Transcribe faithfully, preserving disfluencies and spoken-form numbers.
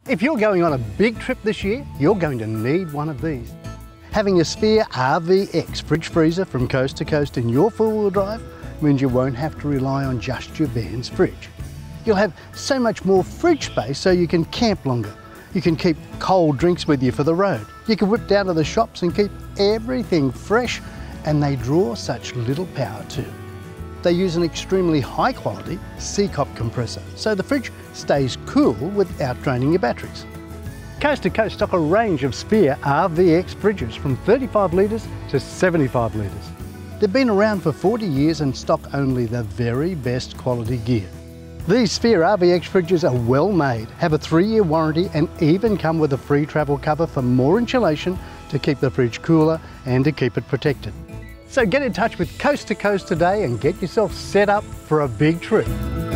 If you're going on a big trip this year, you're going to need one of these. Having a Sphere R V X fridge freezer from coast to coast in your four-wheel drive means you won't have to rely on just your van's fridge. You'll have so much more fridge space so you can camp longer. You can keep cold drinks with you for the road. You can whip down to the shops and keep everything fresh, and they draw such little power too. They use an extremely high quality C COP compressor, so the fridge stays cool without draining your batteries. Coast to Coast stock a range of Sphere R V X fridges from thirty-five litres to seventy-five litres. They've been around for forty years and stock only the very best quality gear. These Sphere R V X fridges are well made, have a three-year warranty and even come with a free travel cover for more insulation to keep the fridge cooler and to keep it protected. So get in touch with Coast to Coast today and get yourself set up for a big trip.